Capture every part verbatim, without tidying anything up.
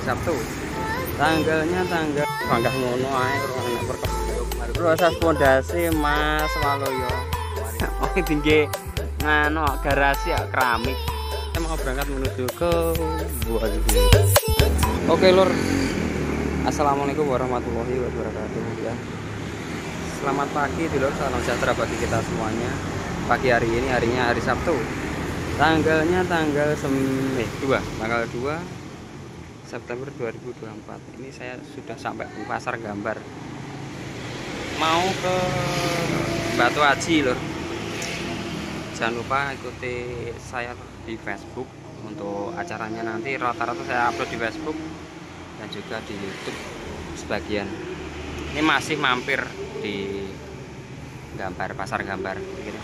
Sabtu. Tanggalnya tanggal bangga ngono ae ora enak perkara. Proses pondasi Mas Waloyo. Oh tinggi ngano garasi ya keramik. Saya mau berangkat menuju ke Buaji. Oke lur. Assalamualaikum warahmatullahi wabarakatuh ya. Selamat pagi dulur, salam sejahtera bagi kita semuanya. Pagi hari ini harinya hari Sabtu. Tanggalnya tanggal eh, dua, tanggal dua September dua ribu dua puluh empat. Ini saya sudah sampai di Pasar Gambar. Mau ke Batu Aji lur. Jangan lupa ikuti saya di Facebook untuk acaranya nanti. Rata-rata saya upload di Facebook dan juga di YouTube sebagian. Ini masih mampir di Gambar, Pasar Gambar begini.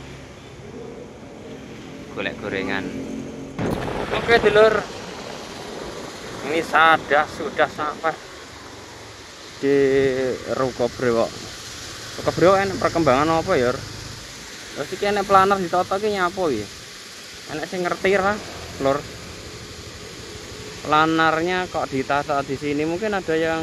Golek gorengan. Oke dulur, ini saya sudah sampai di Ruko Brewok. Ruko Brewok enak perkembangan apa ya? Terus iki enak planner ditoto ki nyapo iki? Enak sing ngerti lah, lur. Planarnya kok ditata di sini, mungkin ada yang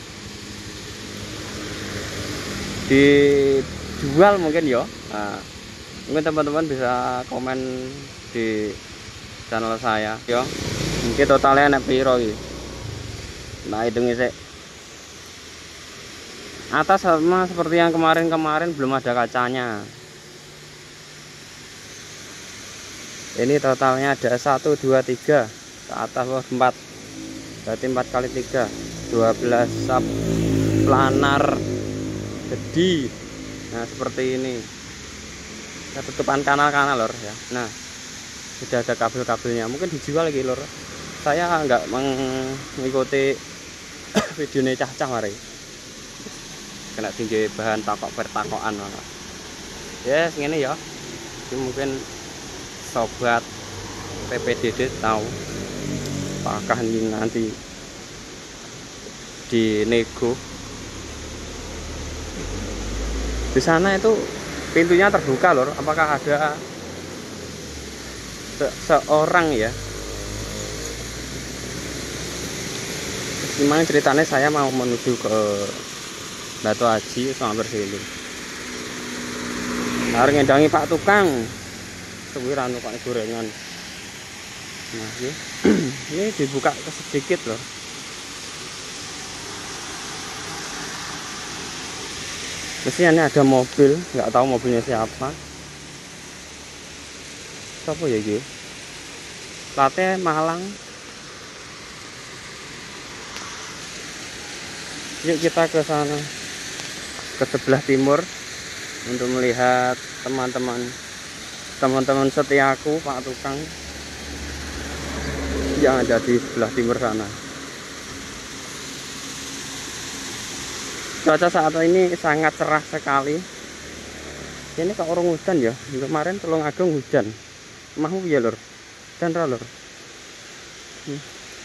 dijual mungkin ya. Nah, mungkin teman-teman bisa komen di channel saya ya. Mungkin totalnya enak piro iki. Nah, hitung sik. Atas sama seperti yang kemarin-kemarin belum ada kacanya. Ini totalnya ada satu dua tiga ke atas empat. Berarti empat kali tiga, dua belas sub planar gede. Nah, seperti ini. Nah, tutupan kanal-kanal lor ya. Nah, sudah ada kabel-kabelnya. Mungkin dijual lagi lor. Saya nggak mengikuti videonya cah-cah mari. Kena tinggi bahan takok pertakokan. Ya, yes, ini ya. Ini mungkin sobat P P D D tahu apakah ini nanti dinego. Di sana itu pintunya terbuka lor. Apakah ada se seorang ya? Gimana ceritanya saya mau menuju ke Batu Aji sama bersih. Harus ngedangi Pak Tukang. Sewiran tukang gorengan. Nah, ini, ini dibuka sedikit loh. Mesti ini ada mobil, nggak tahu mobilnya siapa. Siapa ya gitu? Platnya Malang. Yuk kita ke sana, ke sebelah timur untuk melihat teman-teman teman-teman setiaku Pak Tukang yang ada di sebelah timur sana. Cuaca saat ini sangat cerah sekali. Ini kok orang hujan ya. Kemarin Tulung Agung hujan. Mau ya lur. Dan ra lur. Hmm.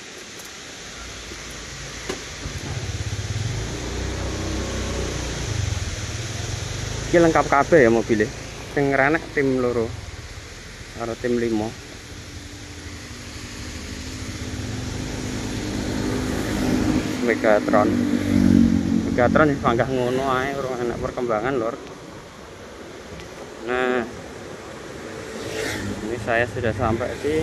Ini lengkap kabeh ya mobilnya. Sing ngerenek tim loro karo tim limo. Megatron. Megatron panggah ngono ae ora enak perkembangan lor. Nah, ini saya sudah sampai di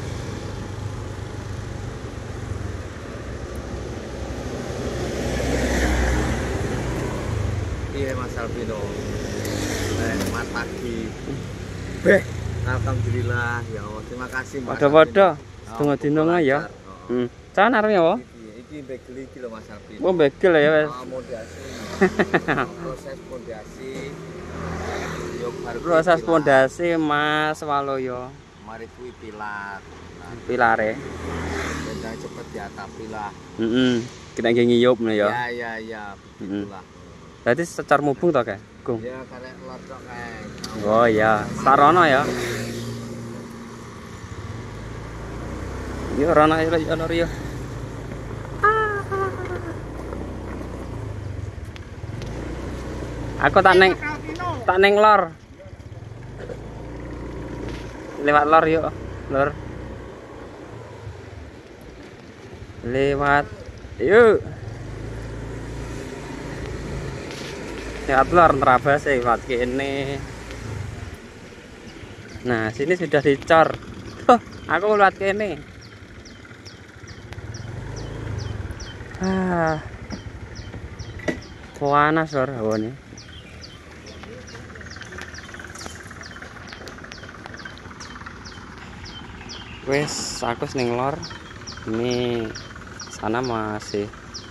iya Mas Alvino. Selamat pagi. Beh, alhamdulillah ya Allah. Terima kasih Mbak. Pada-pada setengah dino ya. Hmm. Can arep ya, iki begel iki lho Mas Alvin. Oh, begel ya wis. Pondasi. Proses pondasi. Yo baru proses pondasi Mas Waloyo. Mari kuwi pilar. Pilare. Dan cepet diatapi lah. Heeh. Kena ngiyup ya. Ya ya ya, begitulah. Berarti secara mubung toh kayak? Gung. Ya karek lor tok kae. Oh iya, sarono ya. Yo rono ya ya lor yo. Aku tak neng tak neng lor. Lewat lor yuk, lor. lewat yuk lewat luar terabas lewat kene. Nah sini sudah dicor. Huh, aku lewat kene. Ah, panas lor hawane. Wes aku ning lor. Ini sana masih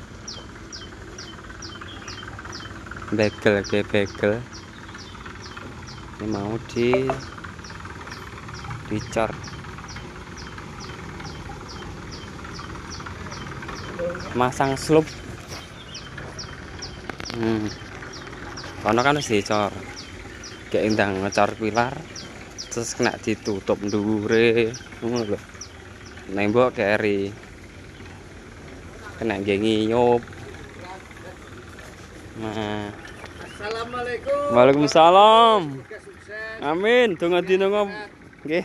begel kayak begel. Ini mau di dicor. Masang slup. Hmm. Kono kan wis dicor. Kayak endang ngecor pilar terus kena ditutup ndure ngono lho. Nembok keri. Kena ngiyup. Nah. Assalamualaikum. Waalaikumsalam. Amin. Donga dinonga nggih.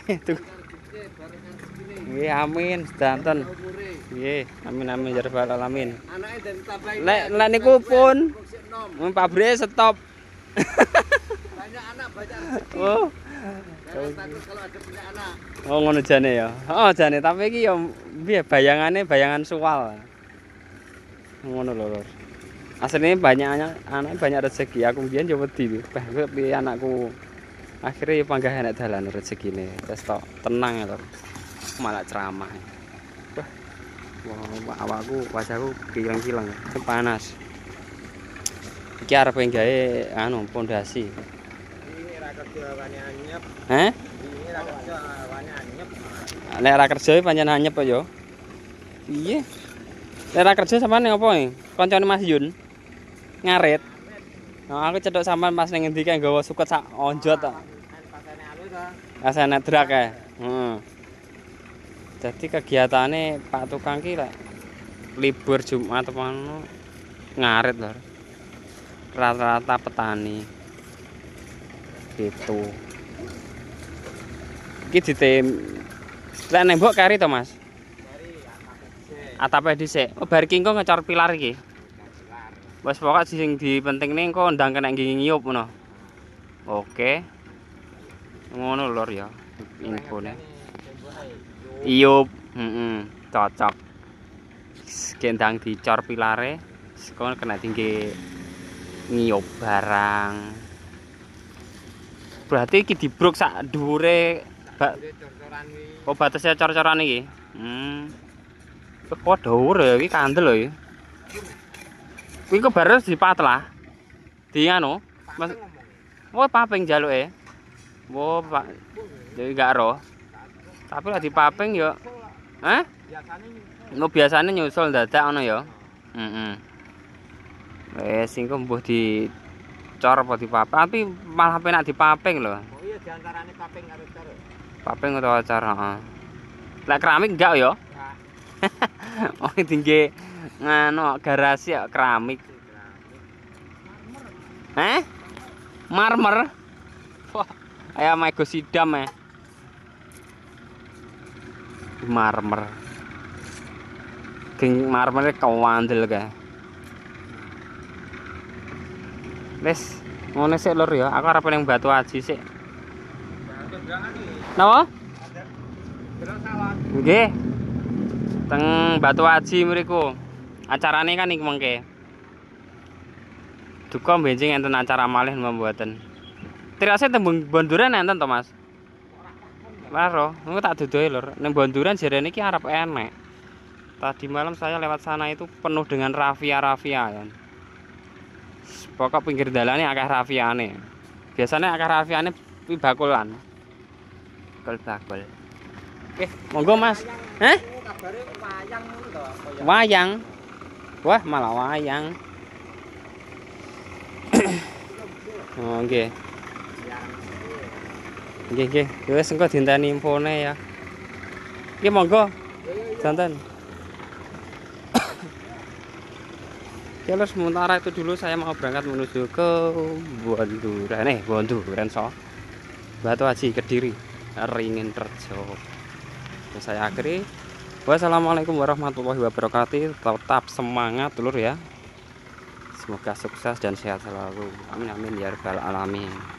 Nggih amin sedanten. Nggih, amin amin ya rabbal alamin. Anake dari Tabai. Lek lek niku pun pabrike stop. Banyak anak banyak rezeki. Oh. Jangan takut kalau ada punya anak. Oh ngono jane ya. Oh jane tapi iki ya piye bayangane bayangan suwal. Ngono lho, Lur. Aslinya banyak anak, anak banyak rezeki. Aku mbiyen yo wedi. Bah piye anakku. Akhirnya panggah enak dalan rezekine. Wis tok tenang ya, Lur. Malah ceramah. Wah. Wah, awakku, wajahku kilang-kilang, panas. Iki arep nggawe anu pondasi. Ini ra kerja wane anyep. Heh? Ini ra kerja wane anyep. Nek ra kerja pancen anyep kok yo. Piye? Nek ra kerja sampean ning opo iki? Kancane Mas Yun. Ngarit. Nah, aku cedhok sampean pas ning endi kae nggawa suket sak onjot to. Pasane alus to. Rasane drak kae. Heeh. Jadi kegiatannya Pak Tukang ki lek libur Jumat apa ngono ngarit lho. Rata-rata petani. Gitu. Iki ditem lek nembok kari to, Mas? Dari Atape dhisik. Oh, bar ki engko ngecor pilar iki. Wes pokok sing dipentingne engko ndang kena ngiyup ngono. Oke. Ngono lur ya infone. Iyup, heeh, cocok. Gendang dicor pilare, sekon kena tinggi ngiyup barang. Berarti iki dibruk sak dhuwure bak oh batasnya cor-coran iki. Hmm. Kok dhuwur ya iki kandel lho iki. Kuwi kok bares dipatlah. Di anu, Mas. Oh, paping jaluke. Oh, Pak. Jadi gak roh. Tapi lah dipaping yo. Hah? No biasanya nyusul dadak ngono ya. Heeh. Wes engko mbuh dicor apa dipaping, tapi malah penak dipaping lho. Oh iya diantarane paping karo cor. Paping utawa cor, heeh. Lek keramik enggak ya? Enggak. Oh tinggi nganu garasi ya keramik. Hah? Marmer. Wah, aya mego sidam eh. Marmer. King marmer kawandel kae. Wes, ngono sik lur ya. Aku arep ning Batu Aji sik. Napa? Nggih. Teng Batu Aji mriku. Acarane kan iki mengke. Duka benjing enten acara malih mboten. Tirase tembung bonduran enten to, Mas? Laro, engko tak dodohi lur. Ning bonduran jarene iki arep enek. Tadi malam saya lewat sana itu penuh dengan rafia-rafia kan. Pokok pinggir dalane akeh rafiane. Biasanya akeh rafiane kuwi bakulan. Bakul-bakul. Oke, monggo Mas. Heh? Kabare wayang ngono to kaya. Wayang. Wah, malah wayang. Oh, nggih. Nggih, nggih. Wis engko dinteni infone ya. Iki monggo. Santen. Oke, sementara itu dulu saya mau berangkat menuju ke Bonduran, eh Bonduran so, Batu Aji Kediri, Ringin Terjo. Dan saya akhiri Wassalamualaikum warahmatullahi wabarakatuh. Tetap semangat dulur ya. Semoga sukses dan sehat selalu. Amin amin ya rabbal alamin.